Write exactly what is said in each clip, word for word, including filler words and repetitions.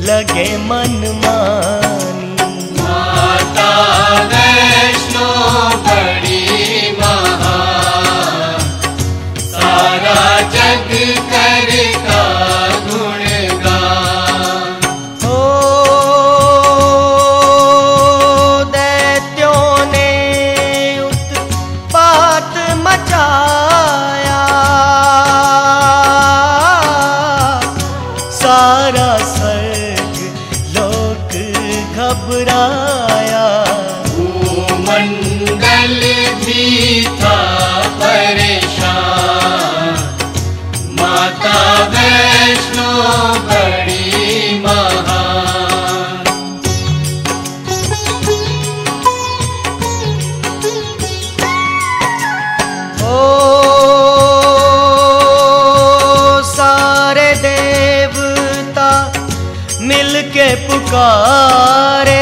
लगे मनमानी। माता वैष्णो बड़ी महान, सारा जग करता गुणगान। ओ दैत्यों ने उत्पात मचाया, सारा स्वर्ग लोक घबराया। भूमंडल भी था परेशान, माता वैष्णो बड़ी महान। ओ सारे देवता मिलके पुकारे,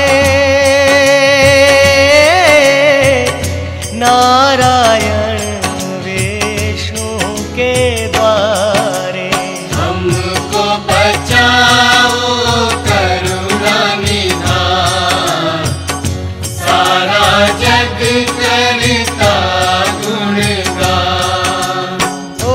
नारायण विष्णु के द्वारे। हमको बचाओ करुणा निधान, सारा जग करता गुणगान। ओ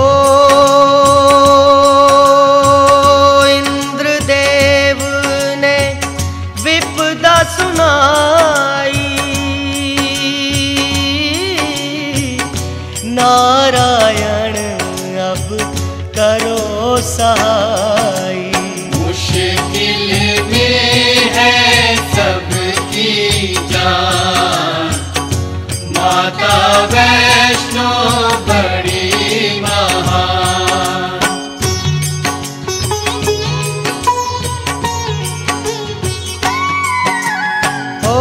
इंद्रदेव ने विपदा सुनाई, नारायण अब करो सहाय। मुश्किल में है सबकी जान, माता वैष्णो बड़ी महान। ओ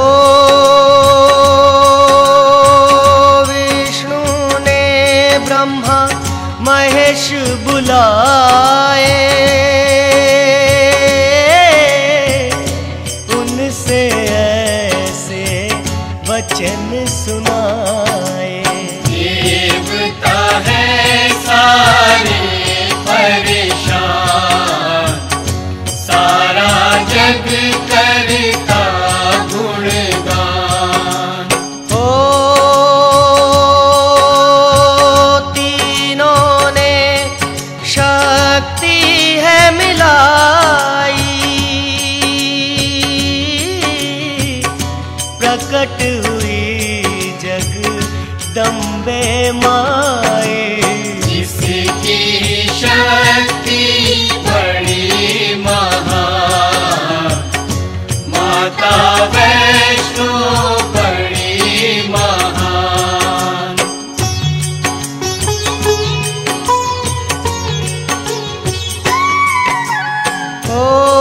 विष्णु ने ब्रह्मा महेश बुलाए, उनसे ऐसे वचन सुनाए। देवता है सारे परेशान, सारा जग करता गुणगान। ओ तीनों ने शक्ति है मिलाई, प्रकट हुई जगदम्बे माए। जिसकी शक्ति बड़ी महान, माता वैष्णो बड़ी महान। ओ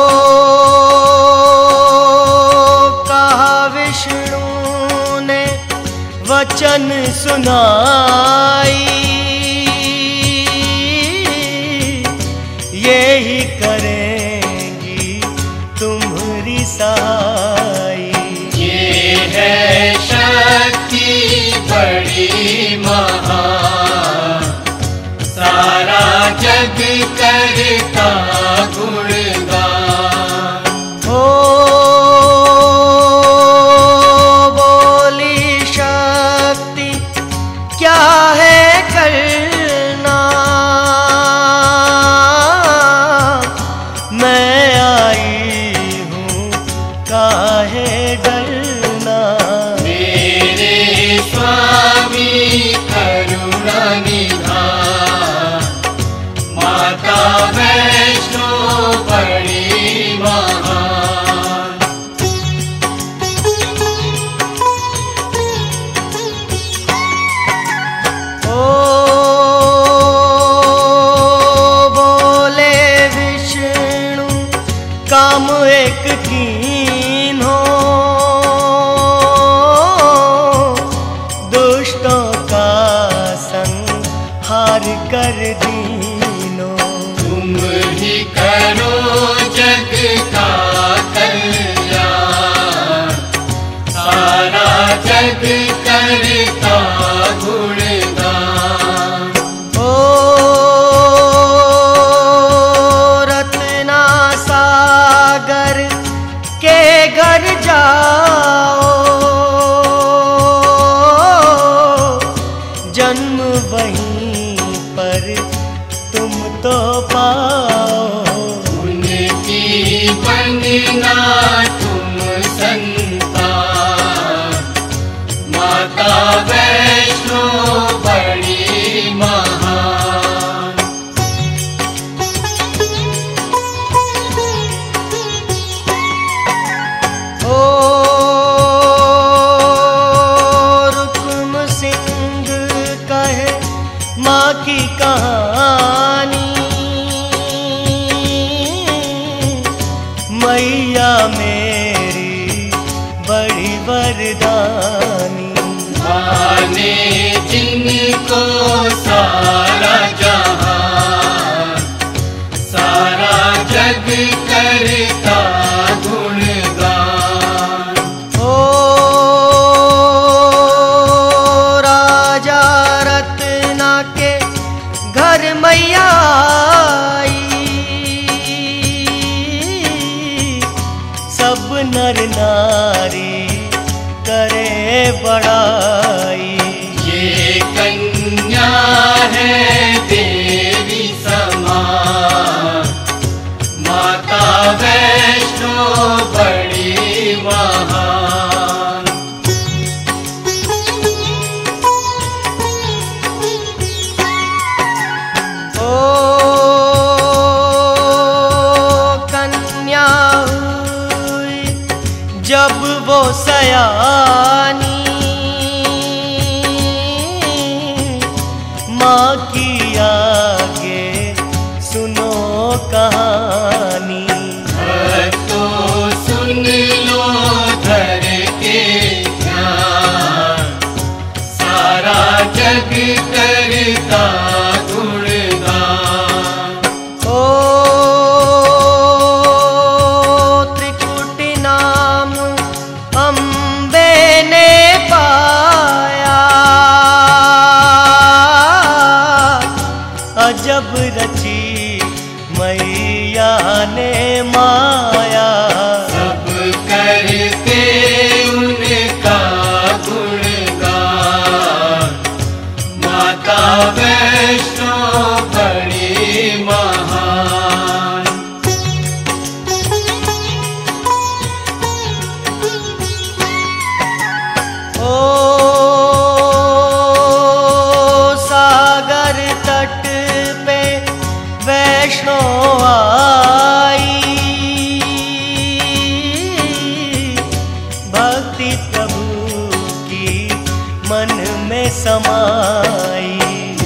कहा विष्णु ने वचन सुनाई, यही करेंगी तुम्हारी सहाय। ये है शक्ति बड़ी महान, सारा जग करता गुणगान। ओ बोली शक्ति क्या है करना, मैं आई हूँ काहे डरना। मेरे स्वामी करुणा निधान, माता वैष्णो बड़ी महान। ओ बोले विष्णु काम एक कीन हो, दुष्टों का संहार कर दीनो। तुम ही करो जग का कल्याण, सारा जग करता गुणगान। ओ रत्ना सागर बिना तुम संतान, माता वैष्णो बड़ी महान। ओ रुक्म सिंह कहे माँ की कहानी, मैया मेरी बड़ी वरदानी। माँ ने जिनको सारा जहान, सारा जग करता गुणगान। ओ राजा रत्ना के घर मैया आई, सब नर नारी करे बड़ाई। ये कन्या है देवी समान, माता वैष्णो बड़ी महान। ओ कन्या हुई जब वो सयानी, माँ की आगे सुनो कहानी। तो सुन लो धर के ध्यान, सारा जग करता गुणगान। ओ त्रिकुटी नाम अम्बे ने पाया, अजब रची मैया ने माया। सब करते उनका गुणगान, माता वैष्णो बड़ी महान। ओ सागर तट पे वैष्णो आई, भक्ति प्रभु की मन में समाई।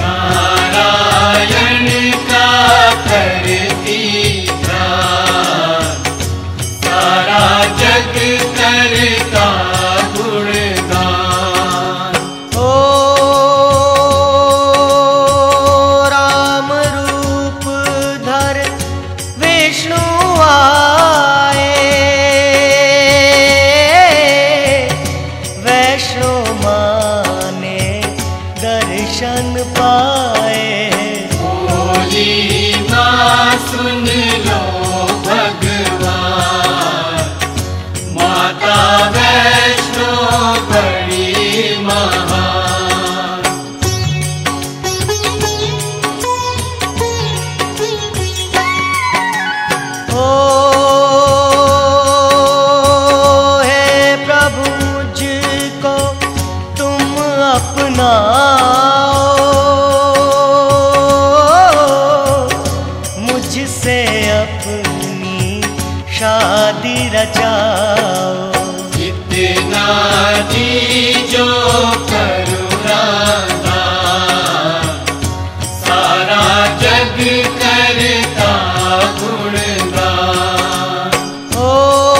नारायण का करती ध्यान, सारा जग करता गुणगान। ओ राम रूप धर विष्णु आए, वैष्णो माने दर्शन पाए। बोली माँ सुन लो भगवान, माता वैष्णो बड़ी महान। ओ हे प्रभु मुझको तुम अपनाओ, मुझसे अपनी शादी रचाओ। इतना दीजो करुणा दान, सारा जग करता गुणगान। ओ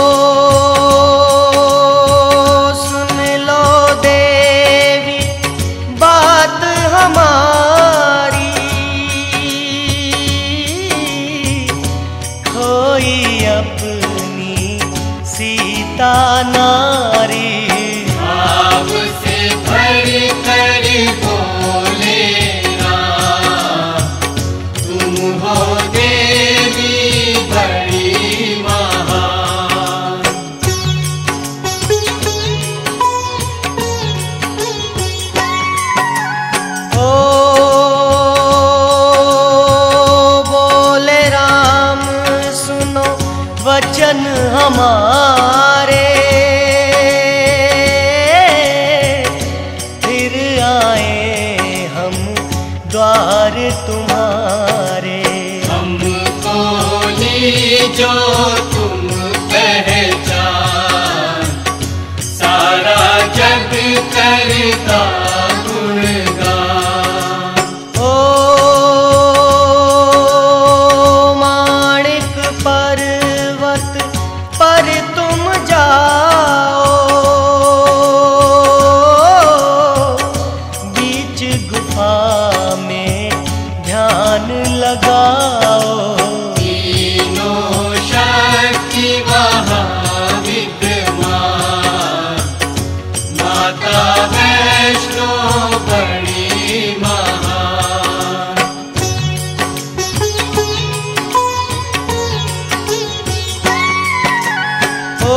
सुन लो देवी बात हमारी, खोई अपनी सीता नारी। भाव से भर कर बोले राम, तुम हो देवी बड़ी महान। ओ बोले राम सुनो वचन हमारे, फिर आए हम द्वार तुम्हारे। हमको लीजो तुम पहचान, सारा जग करता गुणगान। ओ माणिक पर्वत पर तुम जाओ, बीच गुफा में ध्यान लगाओ। तीनों शक्ति वहाँ विद्यमान, माता वैष्णो बड़ी महान। ओ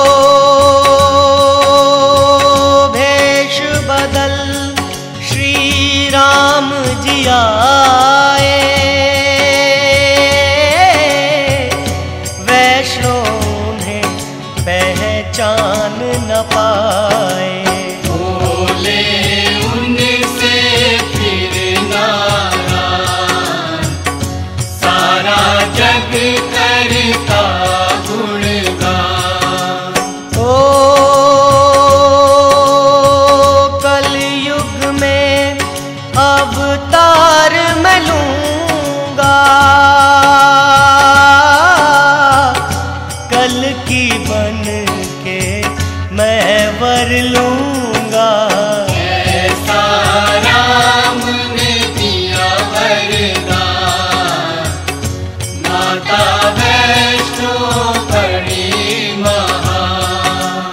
भेष बदल श्री राम जी आए, वैष्णो उन्हें पहचान न पाए। बोले उनसे फिर नारायण, सारा जग करता गुणगान। ओ कलयुग में अवतार मैं लूंगा, कल की बन के मैं वर लूंगा। ऐसा राम ने दिया वरदान, माता वैष्णो बड़ी महान।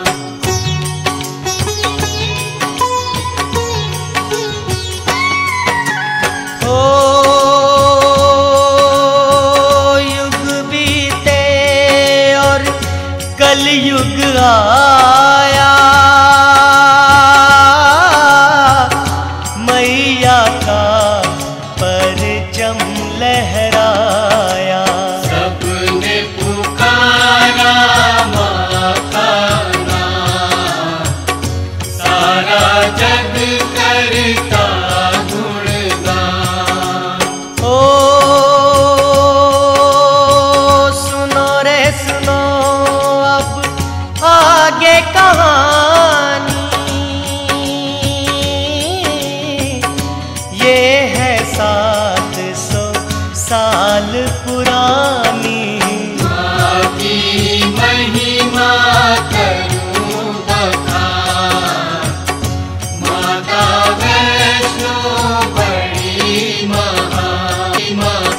ओ युग बीते और कलयुग आया, मैया का परचम लहराया। सबने पुकारा माँ का नाम, सारा जग करता गुणगान। ओ सुनो रे सुनो अब आगे कहानी, ये है सात सौ साल पुरानी। माँ की महिमा करूं बखान, माता वैष्णो बड़ी महान।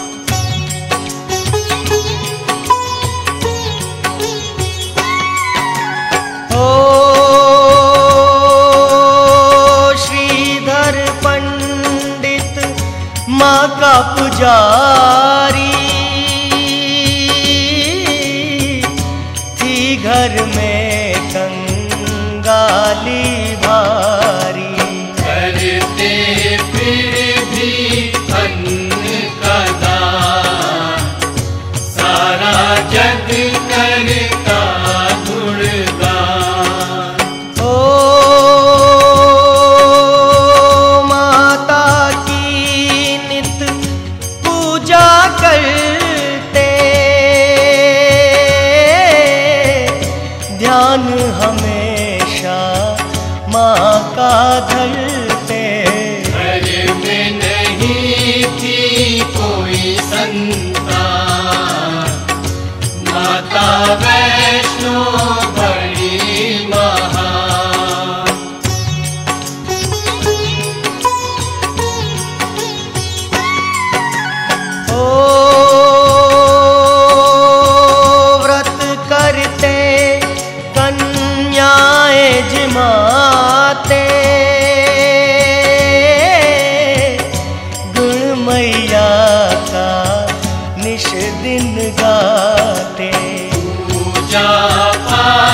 ओ श्रीधर पंडित माँ का पुजारी, थी घर में कंगाली भारी। करते फिर भी अन्न का दान, सारा जग करता गुणगान। ओ माता की नित पूजा करते, ध्यान हमेशा माँ का धरते। घर में नहीं थी कोई संतान, माता वैष्णो बड़ी महान। ओ व्रत करते कन्याएं जिमाते, गुण मैया का निश दिन गाते। पूजा पाठ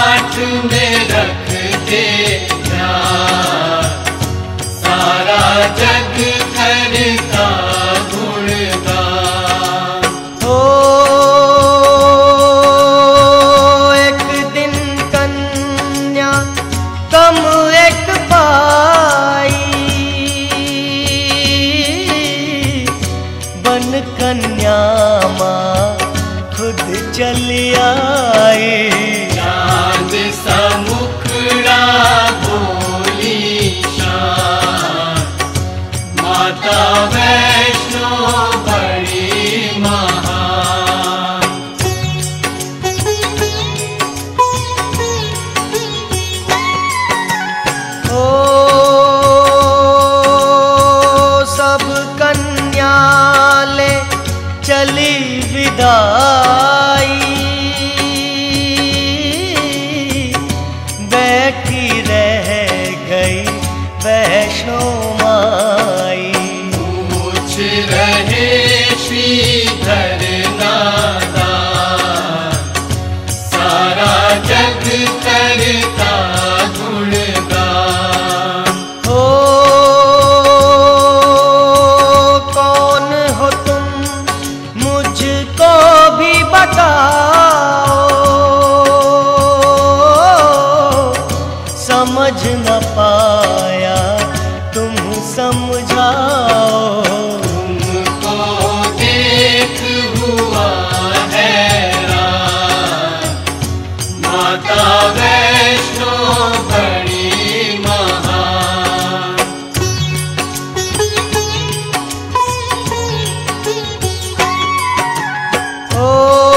मुस्कुराई। चांद सा मुखड़ा भोली शान, माता वैष्णो बड़ी महान। ओ सब कन्या ले चली विदाई, बैठी रह गई वैष्णो माई। पूछ रहे श्रीधर नादान, सारा जग करता गुणगान। हो कौन हो तुम मुझको भी बताओ, समझ न पाया तुम समझाओ। तुमको देख हुआ हैरान, माता वैष्णो बड़ी महान। ओ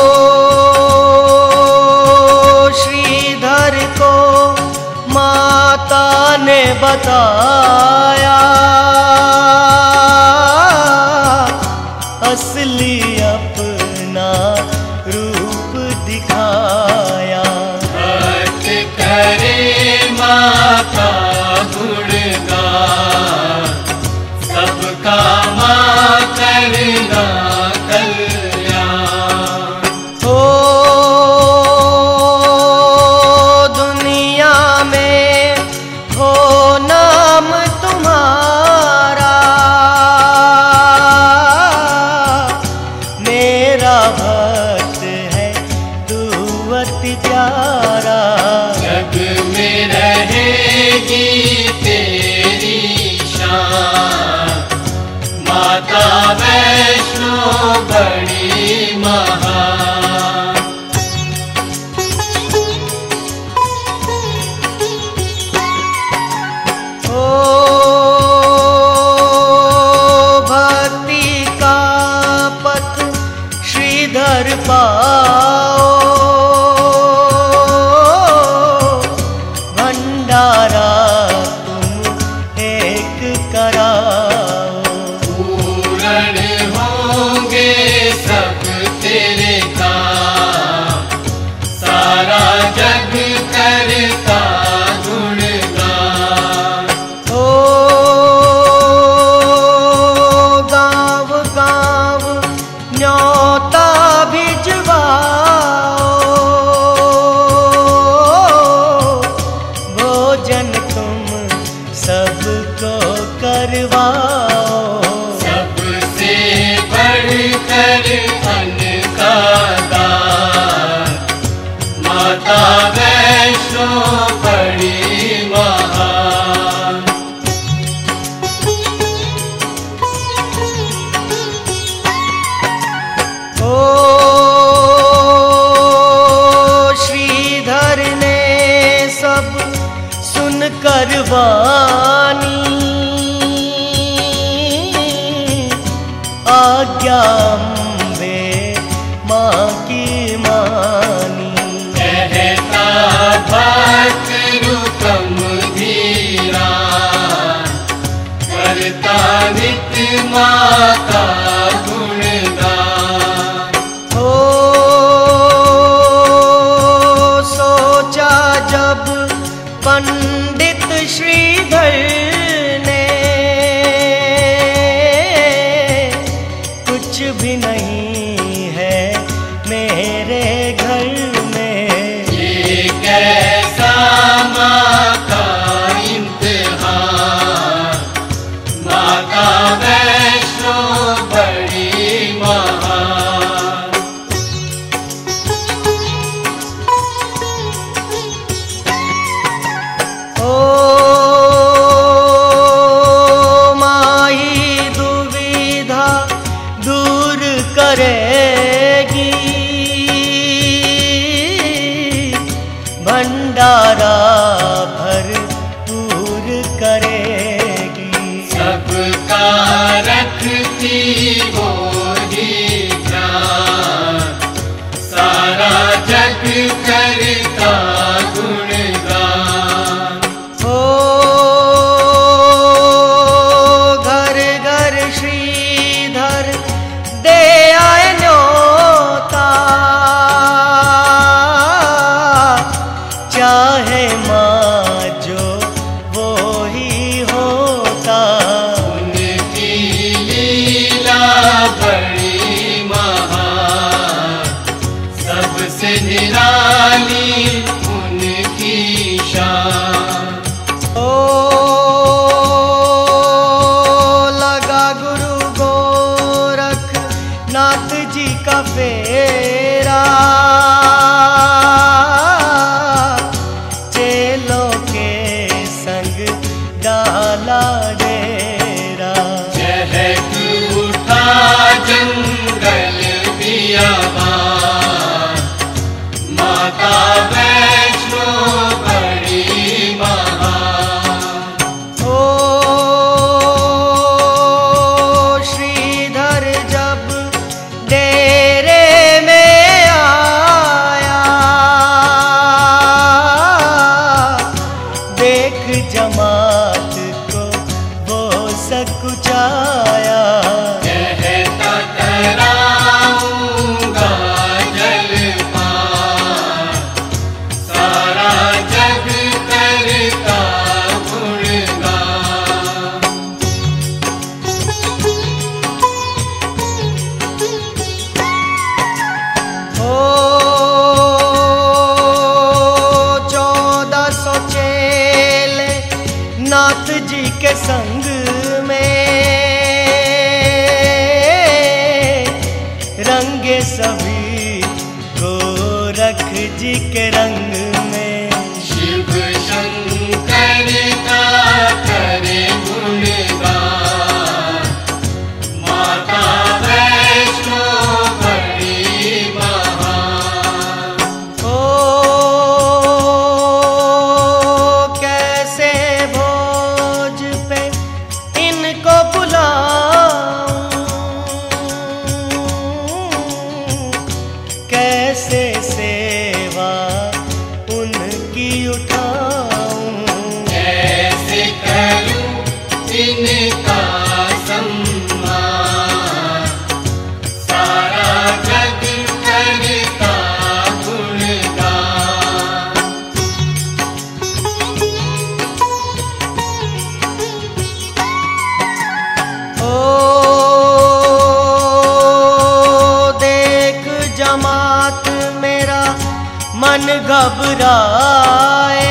श्रीधर को माता ने बताया, असली अपना रूप दिखाया। भक्त करे माता गुणगान, सबका माँ करना कल्याण। ओ दुनिया में हो नाम तुम्हारा, मेरा भक्त है तू अति प्यारा। जग में रहेगी तेरी शान, माता वैष्णो बड़ी महान। ओ भक्ति का पथ श्रीधर पाओ, भंडारा तुम एक कराओ। पूर्ण होंगे सब तेरे काम, सारा जग करता गुणगान। ओ गाँव गाँव न्योता भिजवाओ, भोजन तुम सबको करवाओ। सबसे बढ़कर अन्न का दान, माता वैष्णो बड़ी महान। ओ श्रीधर ने सब सुन कर वाणी, आज्ञा अम्बे माँ की मानी। कहता भक्त रूपम धीरा, करता नित्य माता गुणगान। हो सोचा जब पंडित श्रीधर ने, कुछ भी नहीं है मेरे घर में। ये कैसा माँ का इम्तिहान, माता वैष्णो भंडारा भरपूर करेगी। सबका रखती वो ही ध्यान, सारा जग करता गुणगान। हो घर घर श्रीधर दे आए न्योता, चाहे माँ जो वो ही होता। उनकी लीला बड़ी महान, सबसे निराली उनकी शान। ओ लगा गुरु गोरख नाथ जी का फेरा, चेलों के संग डाला डेरा। चहक उठा जंगल बियाबान, माता वैष्णो बड़ी महान। ओ श्रीधर जब डेरे में आया, देख जमात को वो सकुचाया। कहता कराऊंगा जलपान, सारा जग करता गुणगान। ओ चौदह सौ चेले नाथ जी के संग में, रंगे सभी गोरख जी के रंग में। शिव शंकर का करे गुणगान, माता वैष्णो बड़ी महान। ओ कैसे भोज पे इनको बुलाऊं, कैसे सेवा उनकी उठाऊं। कैसे करूं इनका सम्मान, सारा जग करता गुणगान। ओ देख जमात मेरा मन घबराए,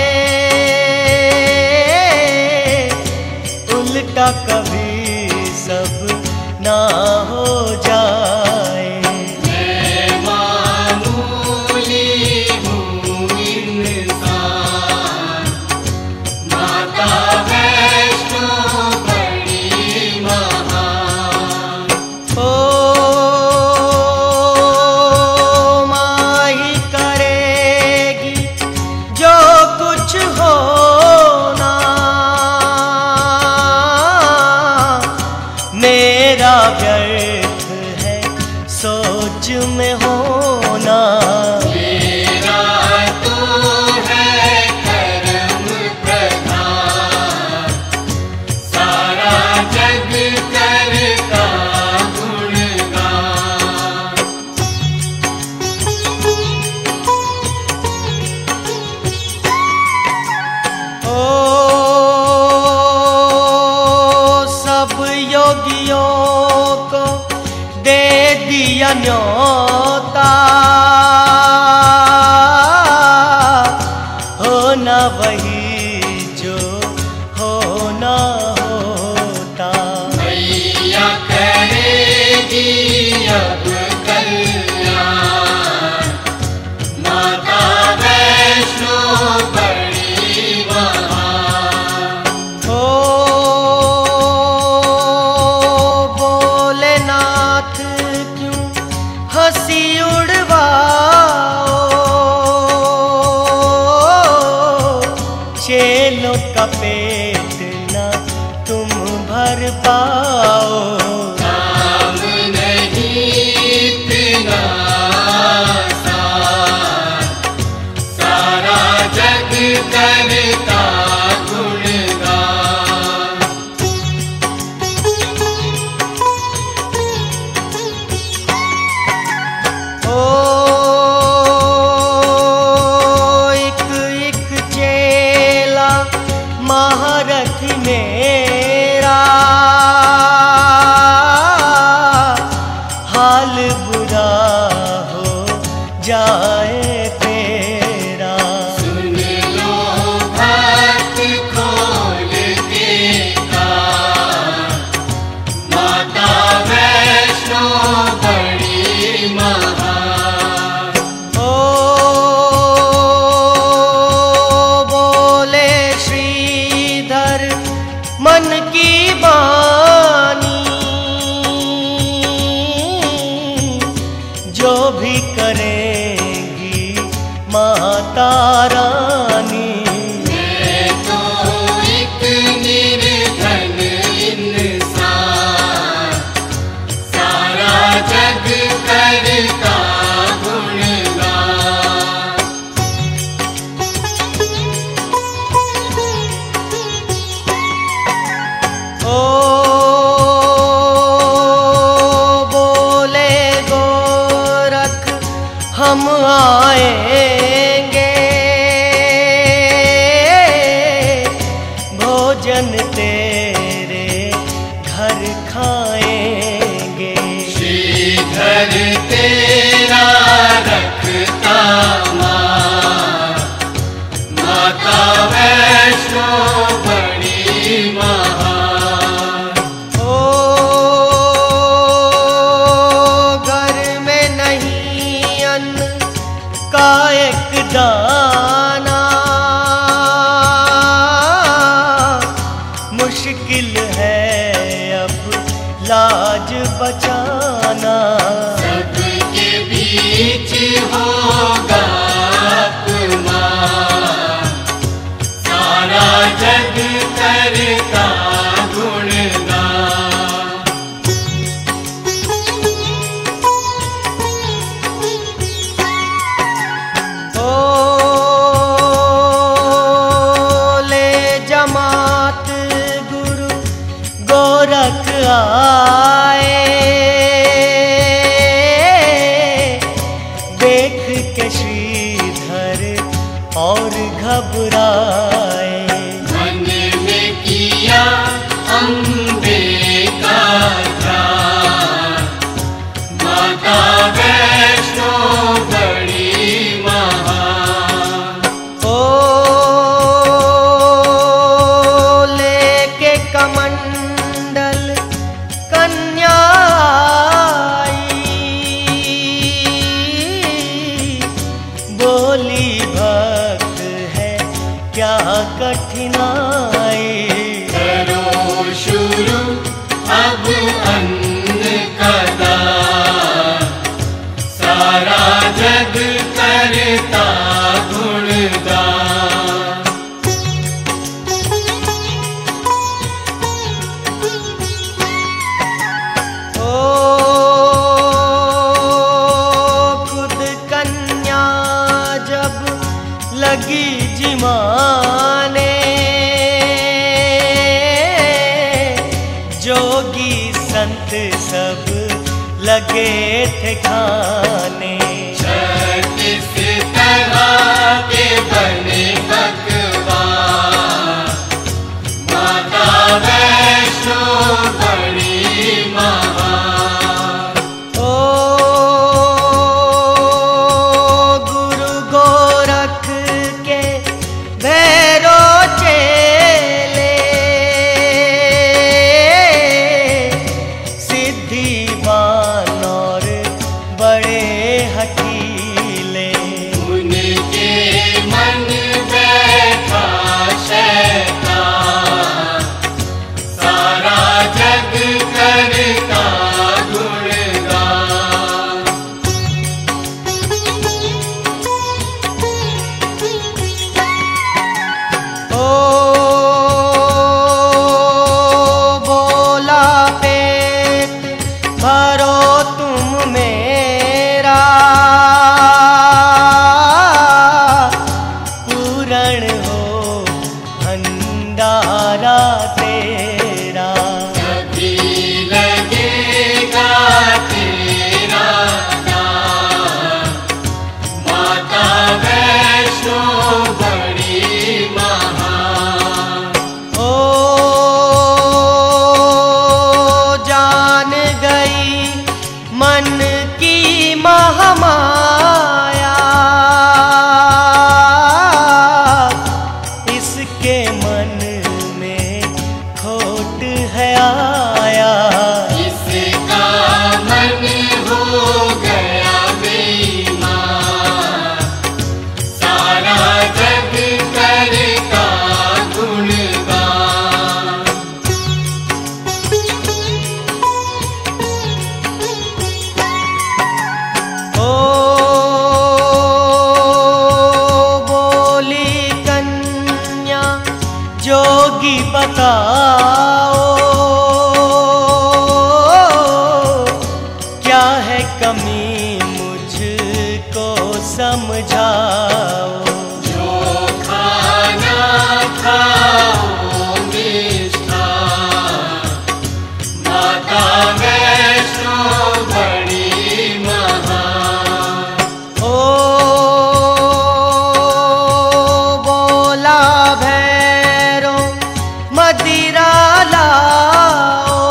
उल्टा कभी सब ना हो जाए। मैं मामूली हूँ इंसान, माता वैष्णो बड़ी महान। ओ माही करेगी जो कुछ होना, मेरा व्यर्थ है सोच में होना। मेरा तो है कर्म प्रधान, सारा जग करता गुणगान। ओ सब योगियों को दे दिया न्योता, होना वही जो होना होता। मैया करेगी अब कल्याण, माता वैष्णो बड़ी महान। ओ भोलेनाथ क्यों का पेट ना तुम भर पाओ। नाम नहीं इतना आसान, सारा जग करता गुणगान। ओ एक एक चेला महारथी मेरा, हाल बुरा हो जाए तेरा। सुन लो भक्त खोल के कान, माता वैष्णो बड़ी महान। ओ बोले श्रीधर मन की बानी, जो भी करेगी माता रानी। मैं तो एक निर्धन इंसान, सारा जग करता गुणगान। ओ बोले गोरख हम आएंगे, भोजन तेरे घर खाएंगे। श्रीधर तेरा रखता मान, माता वैष्णो बड़ी महान। ओ घर में नहीं अन्न का एक दाना, मुश्किल है अब लाज बचाना। सबके बीच होगा अपमान, सारा जग करता गुणगान। ओ ले जमात गुरु गोरख आए, देख के श्रीधर और घबराए। मन में किया अम्बे का ध्यान, माता वैष्णो बड़ी महान। ओ लेके कमंडल कन्या आई, बोली भक्त है क्या कठिनाई। करो शुरू अब अन्न का दान, सारा जग करता गुणगान। ओ खुद कन्या जब लगी जिमाने, जोगी संत सब लगे थे खाने। छत्तीस तरह के बने पकवान, माता वैष्णो बड़ी महान। ओ गुरु गोरख के भैरो चेले, सिद्धि बान और बड़े वैष्णो बड़ी महान। ओ जान गई मन की महामाया, इसके मन में खोट है आया। इसका मन हो गया बेईमान, सारा जग करता गुणगान। ओ बोली कन्या जोगी बताओ, क्या है कमी मुझको समझाओ। जो खाना खाओ मिष्ठान, माता वैष्णो बड़ी महान। ओ बोला भैरो मदिरा लाओ,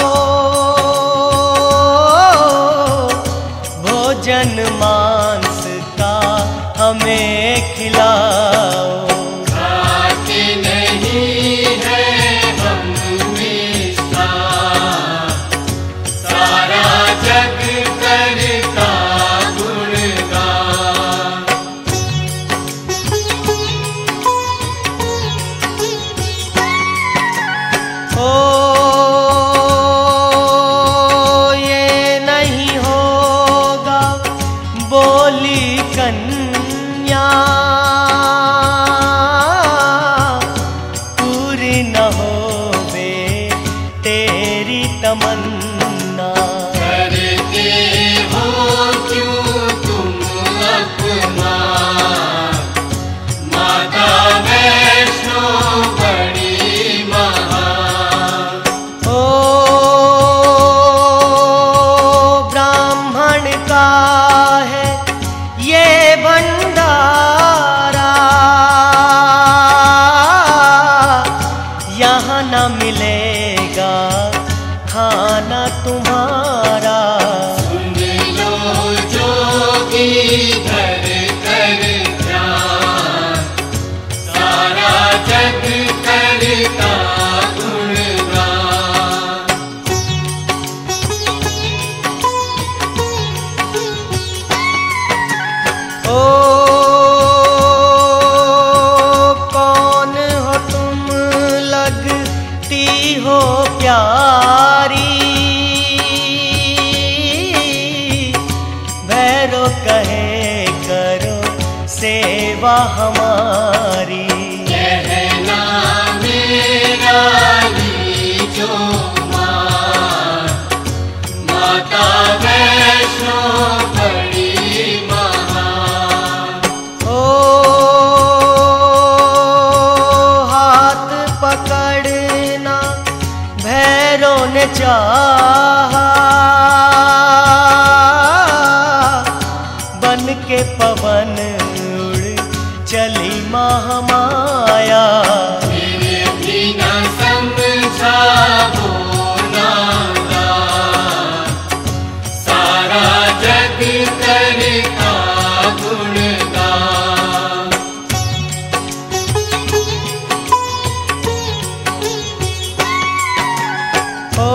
भोजन मांस का हमें खिलाओ। खाते नहीं है हम मिष्ठान, सारा जग करता गुणगान। ओ ये नहीं होगा बोली कन्या, पूरी न होवे तेरी तमन्ना। करते हो क्यों तुम अपमान, माता वैष्णो बड़ी महान। ओ ब्राह्मण का है ये भंडारा, यहाँ न मिलेगा खाना तुम्हारा। सुन लो जोगी धर कर ध्यान, सारा जग करता गुणगान। ओ कौन हो तुम लगती हो प्यारी, भैरो कहे करो सेवा हमारी। कहना मेरा लीजो मान, माता वैष्णो बड़ी महान। ओ हाथ पकड़ना भैरो ने चाहा, बन के पवन उड़ चली महामाया। फिर भी न समझा वो नादान, सारा जग करता गुणगान। ओ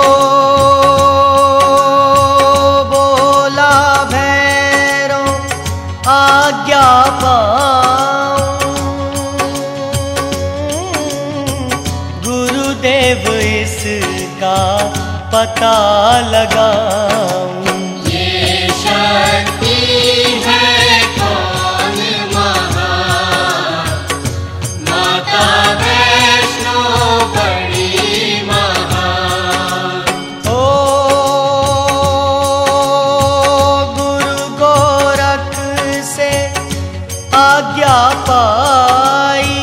बोला भैरो आज्ञा पाऊं, गुरुदेव इसका पता लगाऊं। ये शक्ति है कौन महान, माता वैष्णो बड़ी महान। ओ गुरु गोरख से आज्ञा पाई,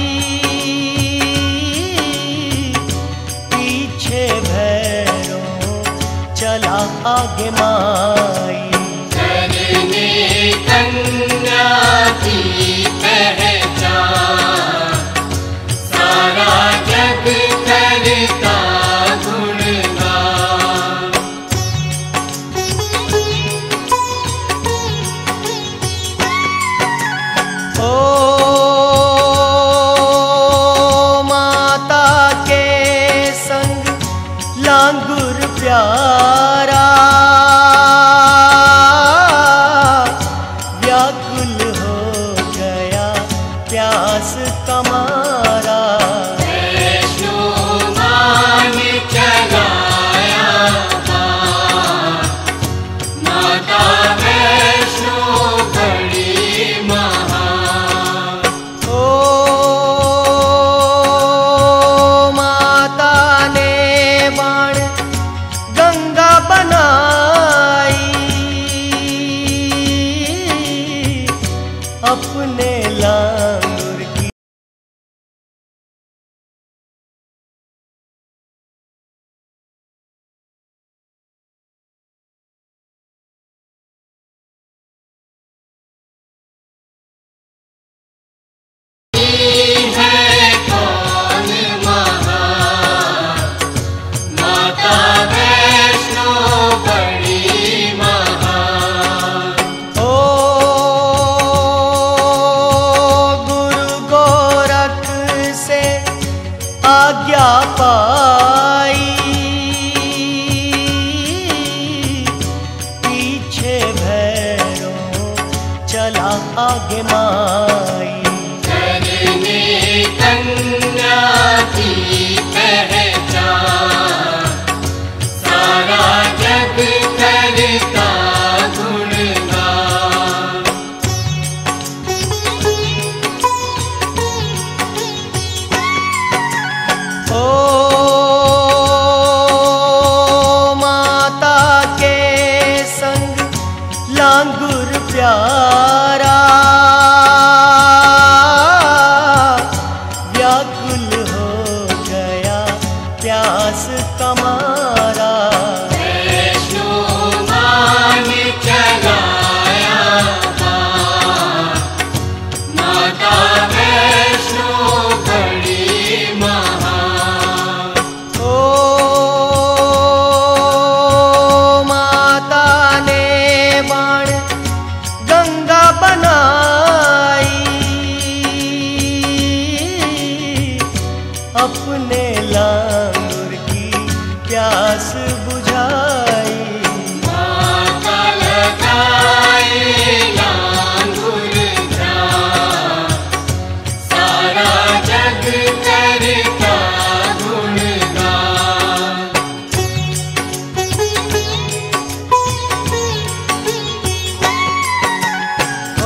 पीछे भैरो चला आगे माई। करने कन्या की ओ माता के संग लांगुर प्यारा व्याकुल हो गया प्यास कमारा। वैष्णो मान चलाया माता वैष्णो बड़ी महान। ओ माता ने बाण गंगा बनाई अपने लांगुर की। है कौन महान माता वैष्णो बड़ी महान। ओ गुरु गोरख से आज्ञा पाई पीछे भैरों चला आगे माई। करने कन्या की पहचान सारा जग करता गुणगान। ओ माता के संग लांगुर प्यारा व्याकुल हो गया प्यास कमारा। वैष्णो मान चलाया माता वैष्णो बड़ी महान। ओ माता ने बाण गंगा बनाई अपने लांगुर की प्यास बुझाई। माता लगाए लांगुर ध्यान सारा जग करता गुणगान। ओ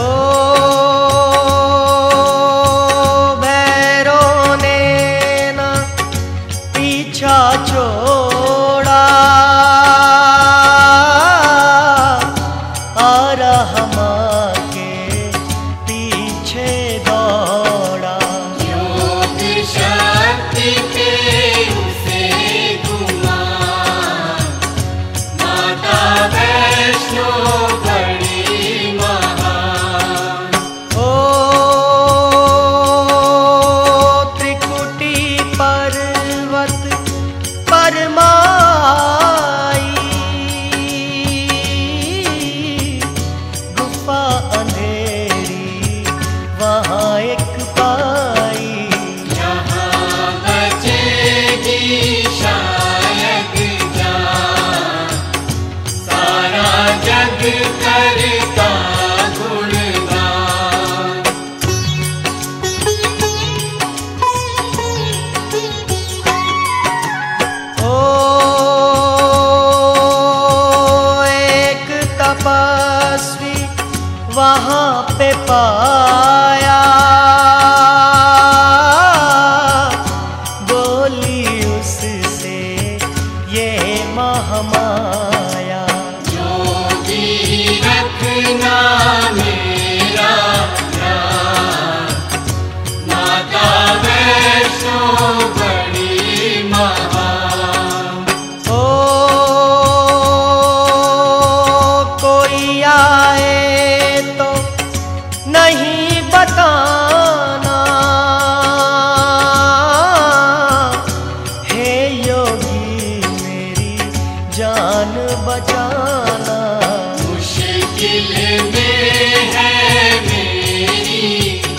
भैरों ने ना पीछा छोड़ा आ रहा माँ के पीछे दौड़ा। योग शक्ति पे उसे गुमान माता वैष्णो बड़ी महान। ओ त्रिकुटी पर्वत परमाई गुफा अंधेरी वहाँ एक पाई। यहाँ बचेगी शायद जान सारा जग करता गुणगान। ओ एक तपस्वी वहाँ पे पाया बोली उससे ये महामाया। जो भी रखना मेरा ध्यान माता वैष्णो बड़ी महान। ओ कोई आए तो नहीं बताना हे योगी मेरी जान बचाना। मुश्किल में है मेरी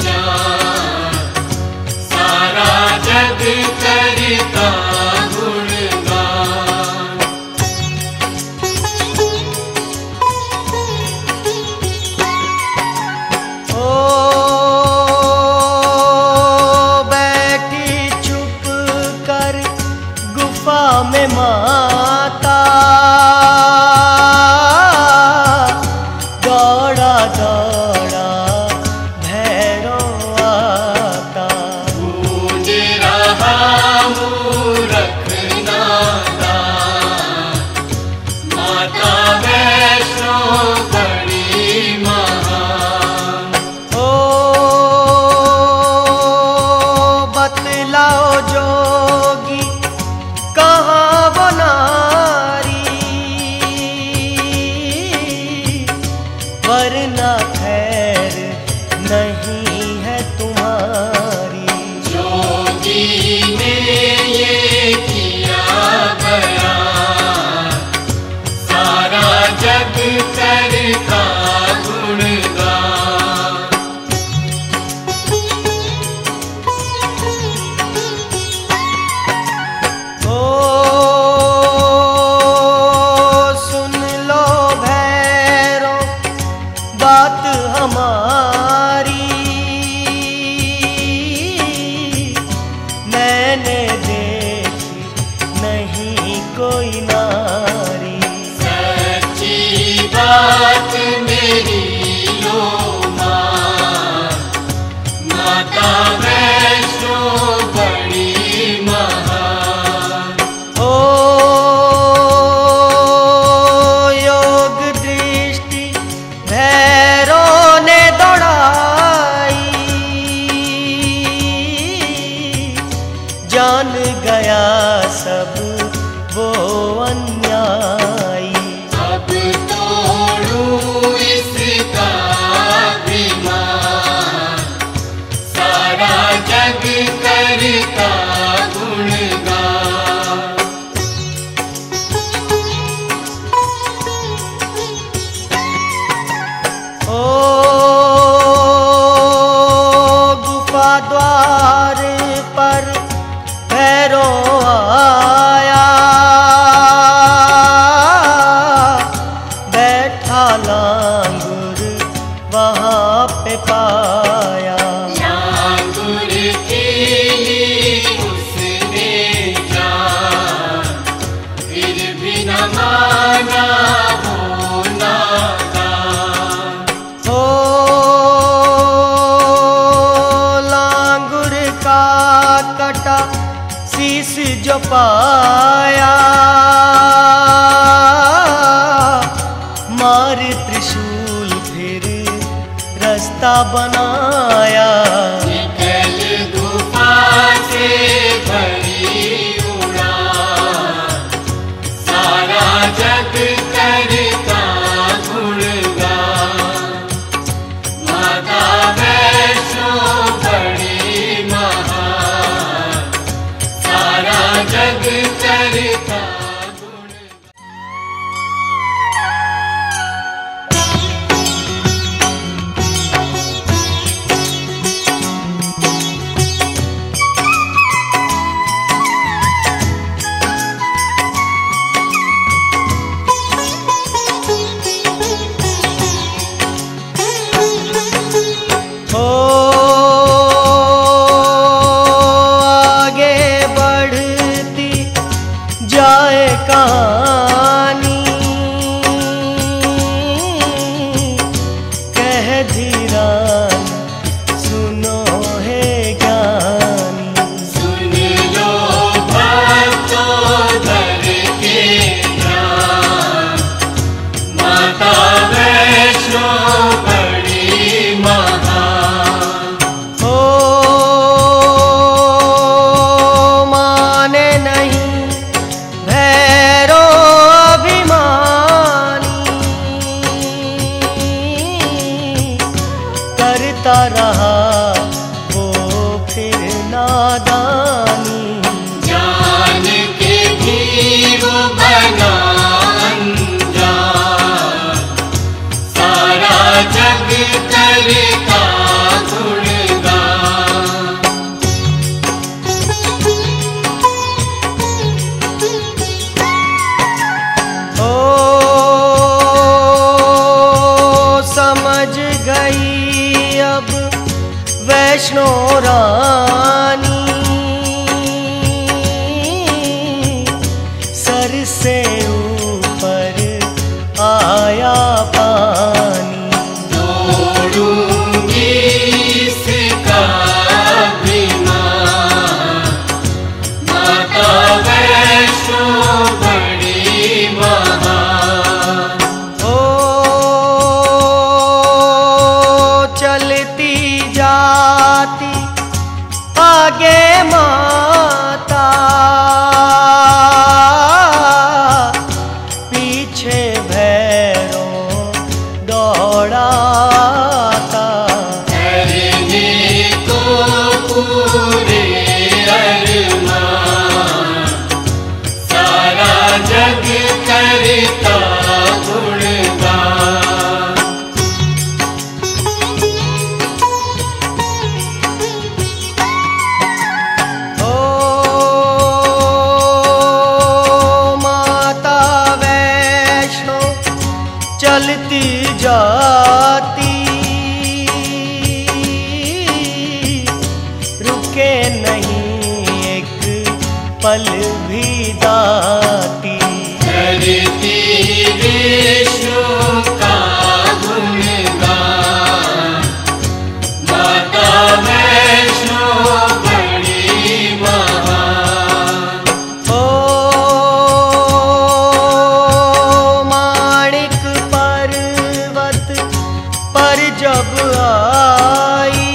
नहीं है तुम्हारी। जोगी ने ये किया बयान, सारा जग करता गुणगान। ओ सुन लो भैरो बात हमारी, मैंने देखी नहीं कोई नारी। सच्ची बात मेरी लो मान, माता वैष्णो बड़ी महान। ओ योग दृष्टि भैरो ने दौड़ाई, जान गया सब वो अन्यायी। अब तोड़ूं इसका अभिमान, सारा जग करता गुणगान। ओ गुफा द्वार पर भैरो आया, बैठा लांगुर वहाँ पे पाया। लांगुर की ली उसने जान, फिर भी न माना वो नादान। ओ लांगुर का कटा शीश जो पाया, मार त्रिशूल फिर रास्ता बनाया। निकल गुफा से भरी उड़ान, सारा जग करता गुणगान। माता वैष्णो बड़ी महान, सारा जग करता गुणगान। ओ आगे बढ़ती जाए कहानी, कह धीरान सुनो है ज्ञानी। सुन लो भक्तों दर के ज्ञान, माता वैष्णो बड़ी महान। ओ माने नहीं भैरो अभिमानी, करता रहा वो फिर नादानी। जान के भी वो बना अनजान, सारा जग करता गुणगान। ओ समझ गई अब वैष्णो रानी, सर से ऊपर आया पानी। तोड़ूंगी इसका अभिमान, माता वैष्णो बड़ी महान। ओ चलती जाती आगे माता, पीछे भैरो दौड़ाता। अरे के नहीं एक पल भी दाती। करती विष्णु का गुणगान, माता वैष्णो बड़ी महान। ओ माणिक पर्वत पर जब आई,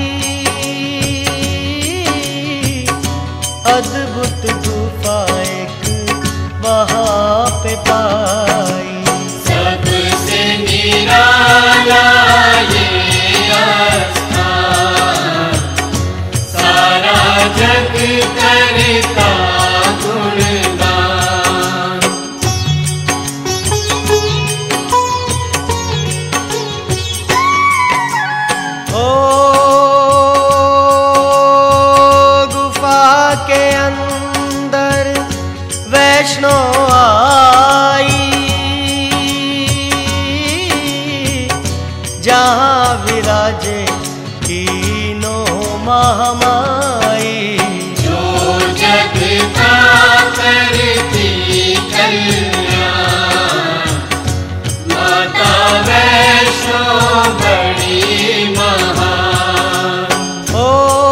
अद्भुत गुफा एक वहाँ पे पाई। सबसे निराला ये स्थान, सारा जग करता गुणगान। ओ गुफा के अंदर वैष्णो आई, जहाँ विराजे तीनों महामाई। जो जग का करती कल्याण, माता वैष्णो बड़ी महान। ओ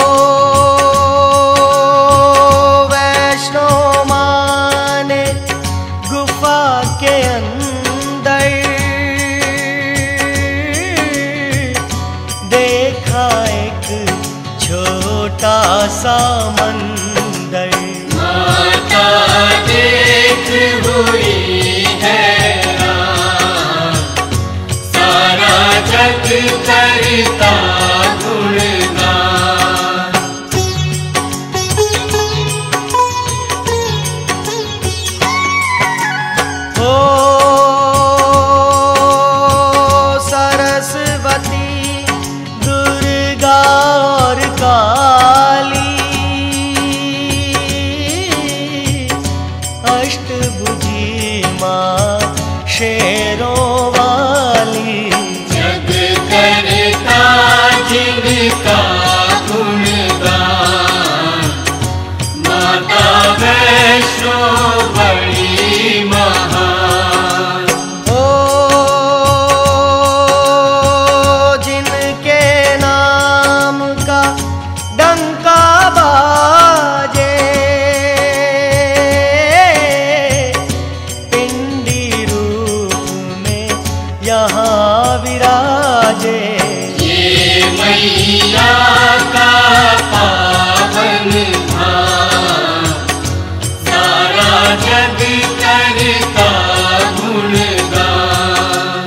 वैष्णो माने गुफा के अंदर देखा एक छोटा सा मंदिर। माता देख हुई हैरान, सारा जग करता गुणगान। ओ सरस्वती दुर्गा और काली, अष्टभुजी माँ शेरों वाली। जग करता जिनका गुणगान, माता वैष्णो बड़ी महान। ओ जिनके नाम का डंका बाजे, पिंडी रूप में यहाँ विराजे। ये मैया का पावन धाम, सारा जग करता गुणगान।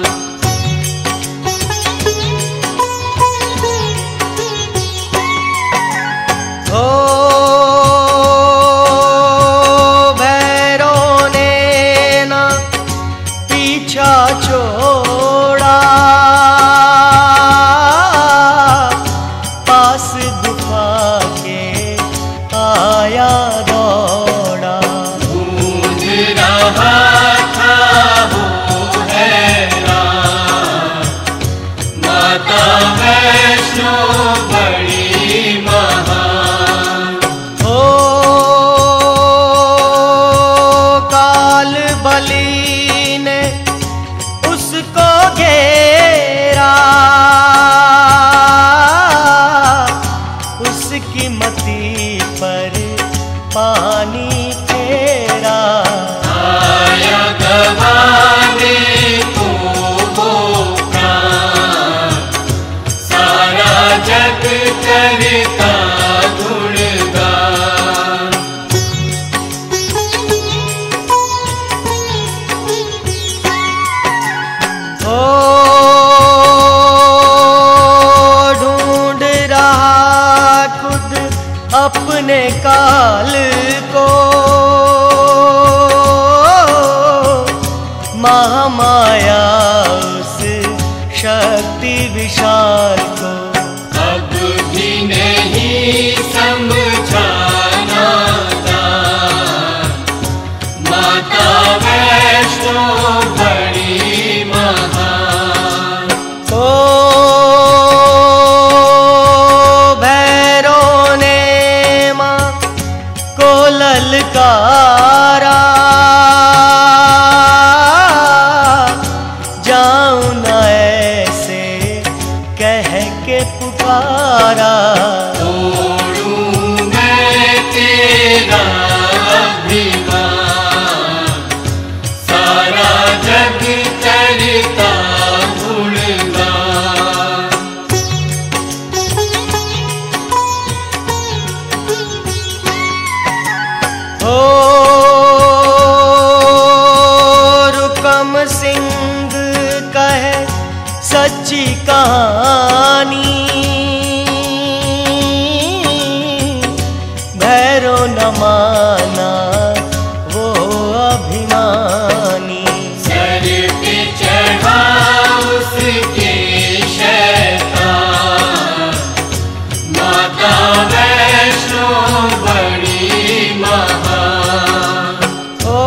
ओ भैरों ने ना पीछा छोड़ा, पास गुफा के आया दौड़ा। गूंज रहा था वो हैरान, माता वैष्णो बड़ी महान। ओ काल बलि ने उसको घेरा, उसकी मति पर पानी फेरा। आया गवाने को वो प्राण, सारा जग करता गुणगान। ओ ढूंढ रहा खुद अपने काल को, महामाया उस शक्ति विशाल को। अब भी नहीं समझाना था, माता वैष्णो बड़ी महान। ओ भैरों ने तुम्हारा। तोड़ूं मैं तेरा अभिमान, सारा जग करता गुणगान। ओ रुकम सिंह कहे सच्ची कहानी, भैरो न माना वो अभिमानी। सर पे चढ़ा उसके शैतान, माता वैष्णो बड़ी महान। ओ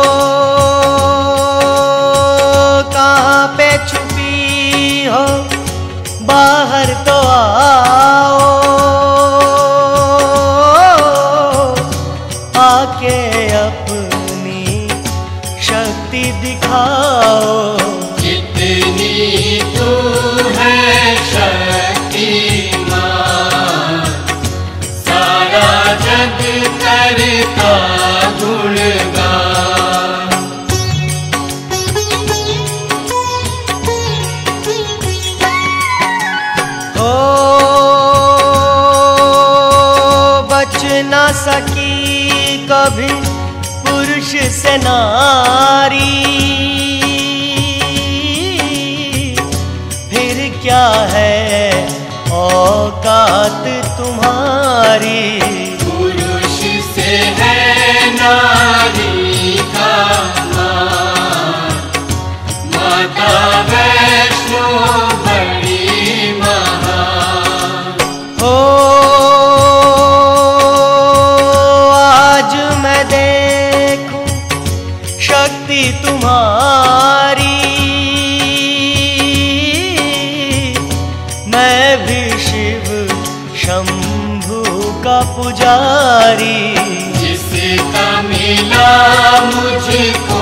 कहाँ पे छुपी हो बाहर तो आओ, आके अपनी शक्ति दिखाओ। जितनी तू है शक्तिमान, सारा जग करता गुणगान। ओ बच ना सकी कभी पुरुष से नारी, फिर क्या है औकात तुम्हारी। पुरुष से है नारी का मान, माता वैष्णो बड़ी महान। ओ आज मैं देखूं शक्ति तुम्हारी, मैं भी शिव शंभू का पुजारी। जिसका मिला मुझको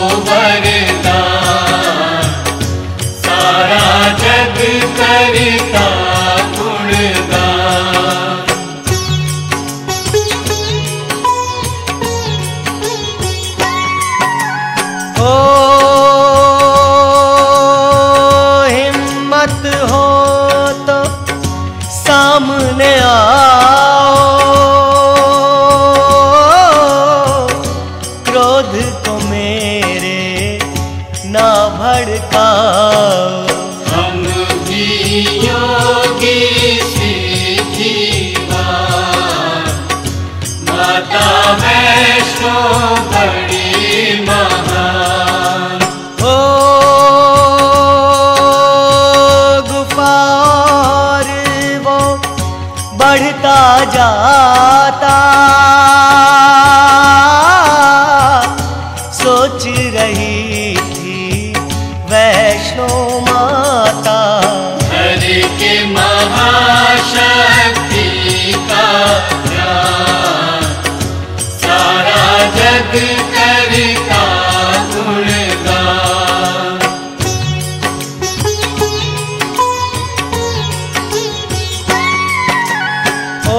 वरदान, सारा जग करता गुणगान। ओ हिम्मत हो तो सामने आओ, क्रोध को मेरे ना भड़काओ। हम भी योगी सिद्धिवान, माता वैष्णो बड़ी महान। ओ गुफा और वो बढ़ता जाता, सोच रही थी वैष्णो माता। हर के महाशक्ति का ज्ञान, सारा जग करता गुणगान। ओ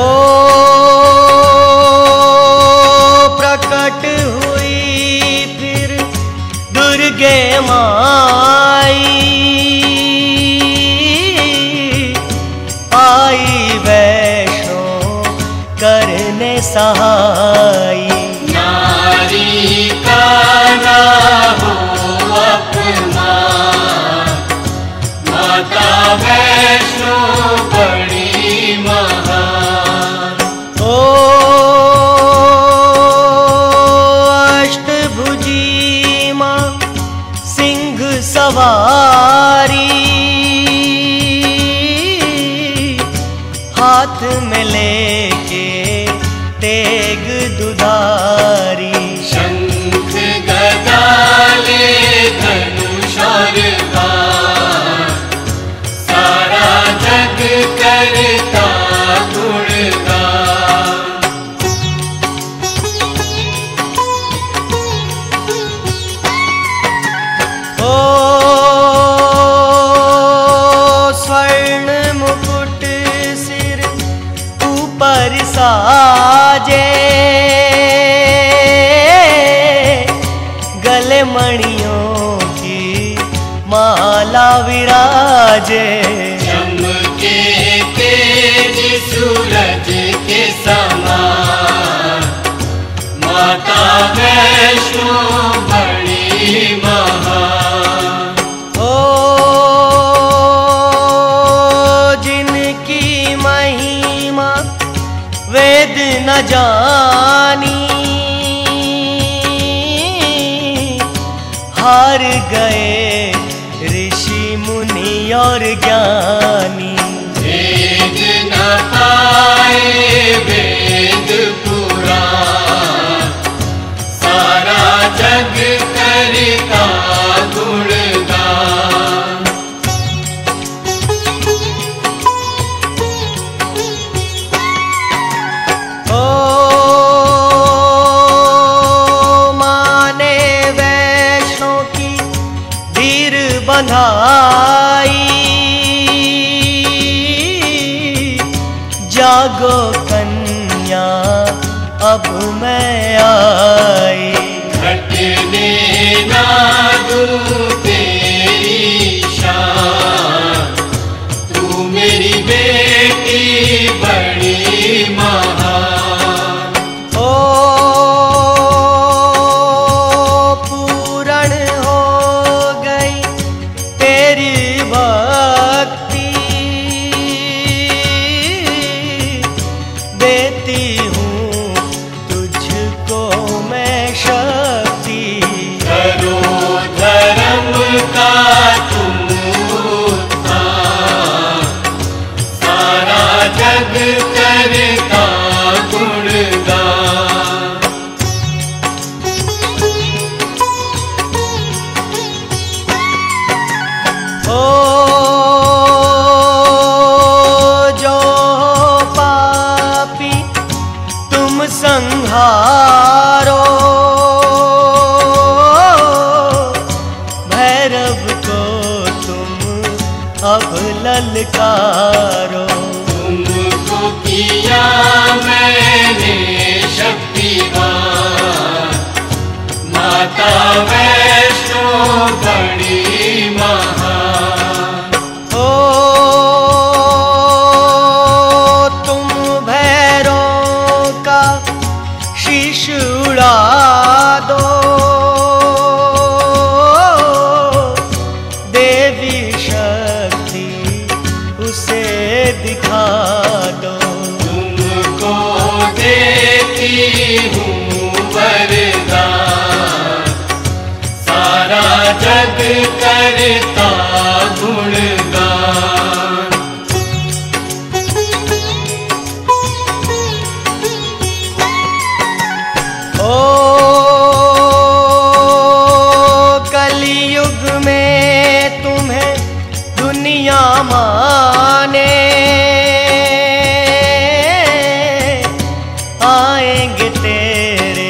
प्रकट हुई फिर दुर्गे माई, आई वैष्णो करने सहाई। नारी का ना हो अपमान, माता वैष्णो बड़ी महान। ओ अष्टभुजी माँ सिंह सवारी, हाथ में लेके तेग दुधारी। शंख गदा ले धनुष और बाण, सारा जग करता गुणगान। ओ स्वर्ण मुकुट पर साजे, गले मणियों की माला विराजे। चमके तेज सूरज के समान, माता वैष्णो बड़ी महान। ओ जिनकी महिमा वेद न जानी, हार गए ऋषि मुनि और ज्ञानी। वेद न पाए वेद पुराण, सारा जग करता गुणगान। ओ माने वैष्णो की धीर बंधाई, जागो कन्या अब मैं आई। घटने ना दूं तेरी शान, तू मेरी बेटी बड़ी महान। ओ पूर्ण हो गई तेरी भक्ति, देती हूँ तुझको मैं शक्ति। करो धर्म का तुम उत्थान, सारा जग करता गुणगान। ओ जो पापी तुम संहारो, भैरव को तुम अब ललकारो। तुमको किया मैंने शक्तिवान, माता वैष्णो बड़ी महान। ओ तुम भैरों का शीश उड़ा दो, देवी शक्ति उसे दिखा दो। तुमको देती हूँ वरदान, सारा जग करता गुणगान। ओ कलयुग में तुम्हें दुनिया माने, आएंगे तेरे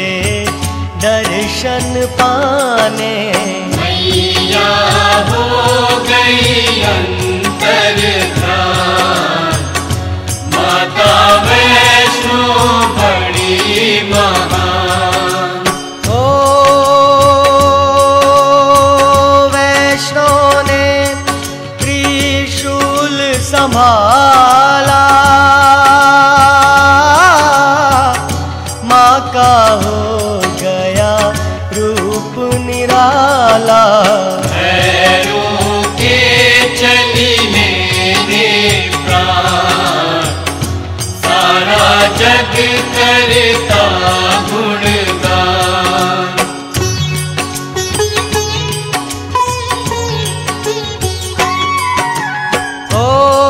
दर्शन पाने। मैया हो गई अंतर्धान, माता वैष्णो बड़ी महान। ओ वैष्णो ने त्रिशूल संभाला, माँ का हो गया रूप निराला। भैरों के चली मेरे प्राण, सारा जग करता गुणगान। ओ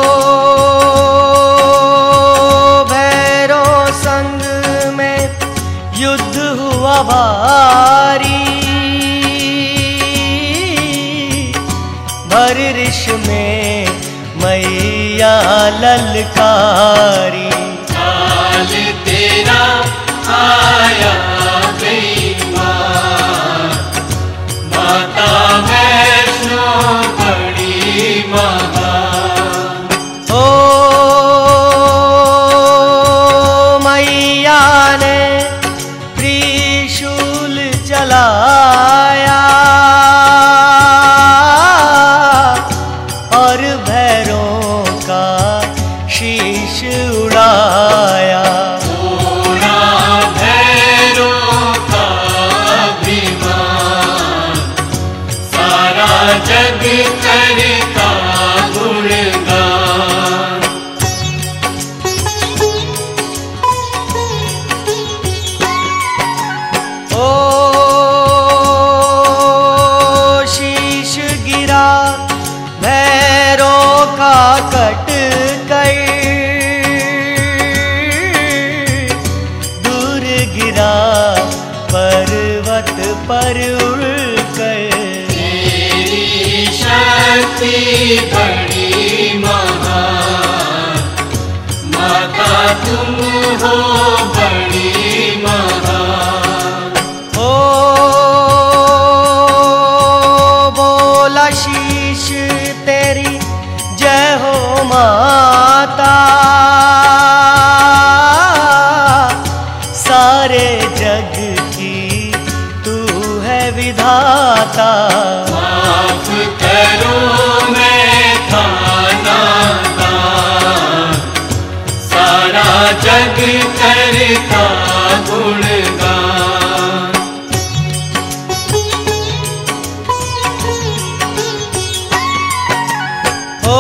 भैरो संग में युद्ध हुआ भारी, भर ऋष में मैया ललकारी। काल तेरा आया बेईमान, माता वैष्णो बड़ी महान। ओ उड़ाया। तोड़ा भैरों का अभिमान, सारा जग करता गुणगान। ओ शीश गिरा भैरों का कट कर, दूर गिरा पर्वत पर उड़कर। तेरी शक्ति बड़ी महान, माता तुम हो बड़ी महान। ओ बोला शीश तेरी जय हो माता, सारे जग की तू है विधाता। माफ करो मैं था नादान, सारा जग करता गुणगान। ओ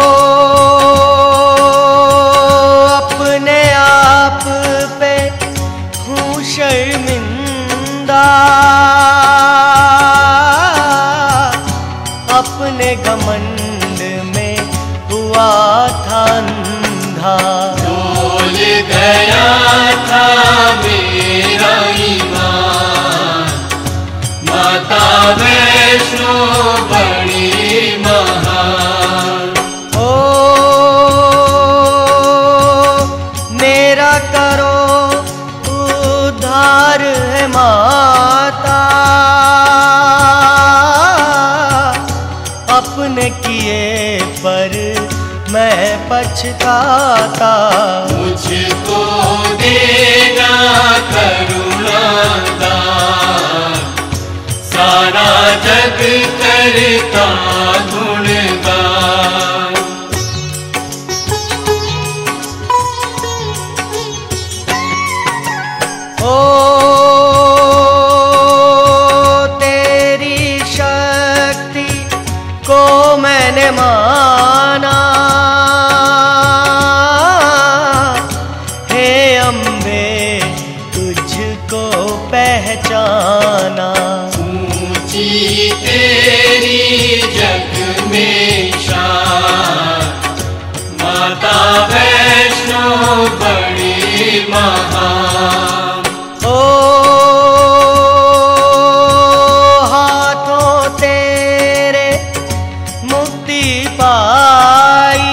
अपने आप पे हूँ शर्मिंदा, अपने घमंड में हुआ था अंधा। डोल गया था मेरा ईमान, माता वैष्णो बड़ी महान। ओ मेरा करो उद्धार है माता, अपने किए पर मैं पछताता। मुझको देना करुणा दान, सारा जग करता गुणगान। ओ तेरी शक्ति को मैंने माना, हे अम्बे तुझको पहचाना। ऊंची तेरी जग में शान, माता वैष्णो बड़ी महान। ओ हाथों तेरे मुक्ति पाई,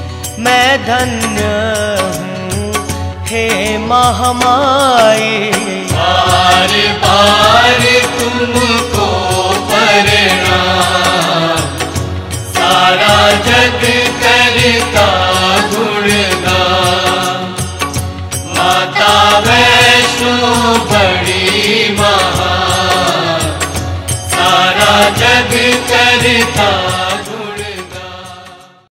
मैं धन्य हूँ हे महामाई।